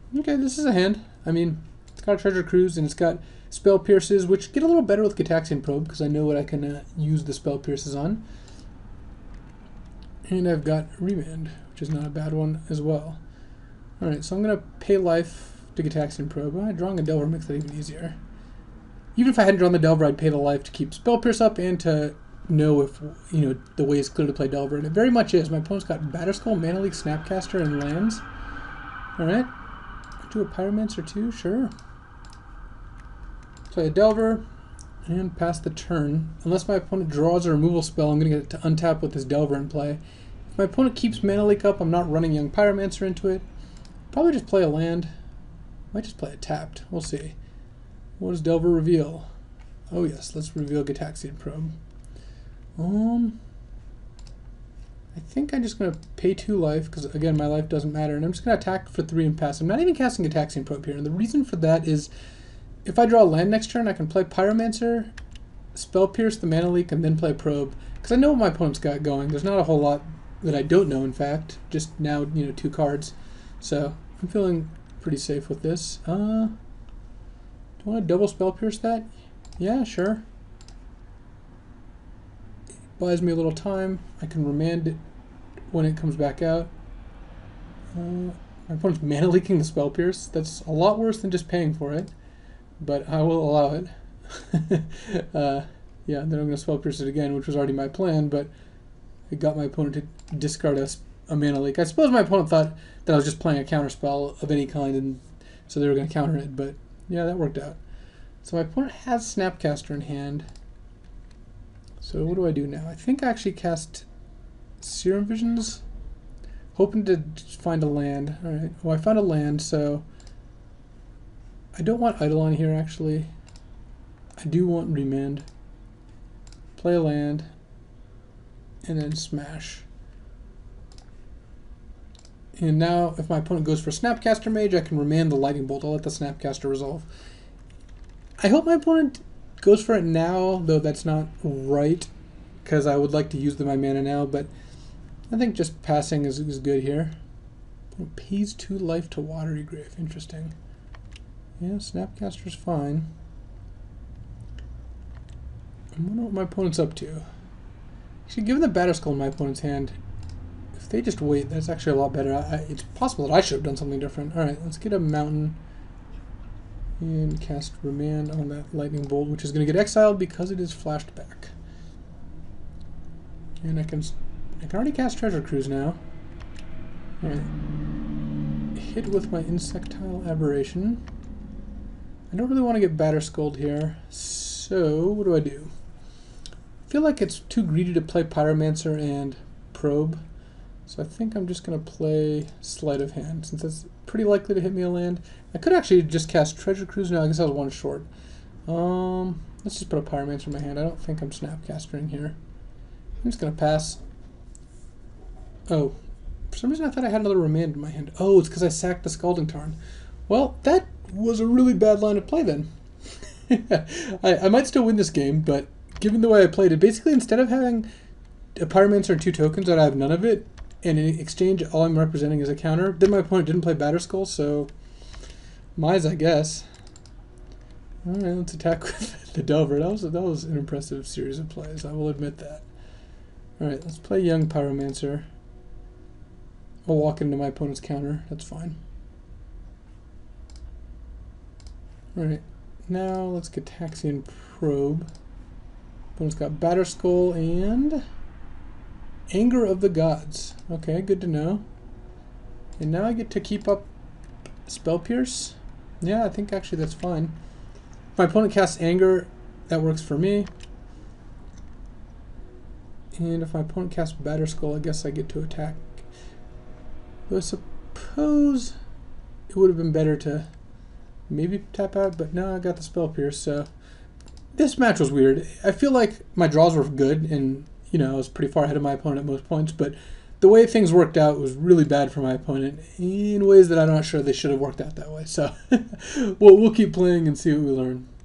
Okay, this is a hand. I mean, it's got a Treasure Cruise and it's got Spell Pierces, which get a little better with Gitaxian Probe because I know what I can use the Spell Pierces on. And I've got Remand, which is not a bad one as well. Alright, so I'm going to pay life to Gitaxian Probe. Drawing a Delver makes that even easier. Even if I hadn't drawn the Delver, I'd pay the life to keep Spell Pierce up and to know if, you know, the way is clear to play Delver. And it very much is. My opponent's got Batterskull, Mana Leak, Snapcaster, and lands. Alright. Do a Pyromancer too? Sure. Play a Delver and pass the turn. Unless my opponent draws a removal spell, I'm going to get it to untap with this Delver in play. If my opponent keeps Mana Leak up, I'm not running Young Pyromancer into it. Probably just play a land. Might just play it tapped. We'll see. What does Delver reveal? Oh yes, let's reveal Gitaxian Probe. I think I'm just going to pay 2 life, because again, my life doesn't matter, and I'm just going to attack for 3 and pass. I'm not even casting Gitaxian Probe here, and the reason for that is if I draw a land next turn, I can play Pyromancer, Spell Pierce, the Mana Leak, and then play Probe, because I know what my opponent's got going. There's not a whole lot that I don't know, in fact, just now, you know, 2 cards. So I'm feeling pretty safe with this. Do I want to double Spell Pierce that? Yeah, sure. It buys me a little time. I can remand it when it comes back out. My opponent's Mana Leaking the Spell Pierce. That's a lot worse than just paying for it, but I will allow it. Yeah, then I'm going to Spell Pierce it again, which was already my plan, but it got my opponent to discard a Mana Leak. I suppose my opponent thought that I was just playing a counter spell of any kind, and so they were going to counter it, but yeah, that worked out. So my opponent has Snapcaster in hand. So what do I do now? I think I actually cast Serum Visions, hoping to find a land. Alright, well I found a land, so I don't want Eidolon here actually. I do want Remand. Play a land, and then smash. And now, if my opponent goes for Snapcaster Mage, I can remand the Lightning Bolt. I'll let the Snapcaster resolve. I hope my opponent goes for it now, though that's not right, because I would like to use my mana now, but I think just passing is good here. Pays 2 life to Watery Grave. Interesting. Yeah, Snapcaster's fine. I wonder what my opponent's up to. Actually, given the Batterskull in my opponent's hand, if they just wait, that's actually a lot better. It's possible that I should have done something different. Alright, let's get a Mountain and cast Remand on that Lightning Bolt, which is going to get exiled because it is flashed back. And I can already cast Treasure Cruise now. Alright. Hit with my Insectile Aberration. I don't really want to get Batterskulled here, so what do I do? I feel like it's too greedy to play Pyromancer and Probe, so I think I'm just going to play Sleight of Hand, since that's pretty likely to hit me a land. I could actually just cast Treasure Cruise. No, I guess I was 1 short. Let's just put a Pyromancer in my hand. I don't think I'm Snapcastering here. I'm just going to pass. Oh, for some reason I thought I had another Remand in my hand. Oh, it's because I sacked the Scalding Tarn. Well, that was a really bad line of play then. I might still win this game, but given the way I played it, basically instead of having a Pyromancer and 2 tokens, I'd have none of it, and in exchange all I'm representing is a counter. Then my opponent didn't play Batterskull, so Mize, I guess. Alright, let's attack with the Delver. That was an impressive series of plays, I will admit that. Alright, let's play Young Pyromancer. I'll walk into my opponent's counter, that's fine. Alright, now let's get Gitaxian Probe. Opponent's got Batterskull and Anger of the Gods. Okay, good to know. And now I get to keep up Spell Pierce. Yeah, I think actually that's fine. If my opponent casts Anger, that works for me. And if my opponent casts Batterskull, I guess I get to attack. Though I suppose it would have been better to maybe tap out, but no, I got the Spell Pierce, so this match was weird. I feel like my draws were good, and you know, I was pretty far ahead of my opponent at most points, but the way things worked out was really bad for my opponent in ways that I'm not sure they should have worked out that way. So we'll keep playing and see what we learn.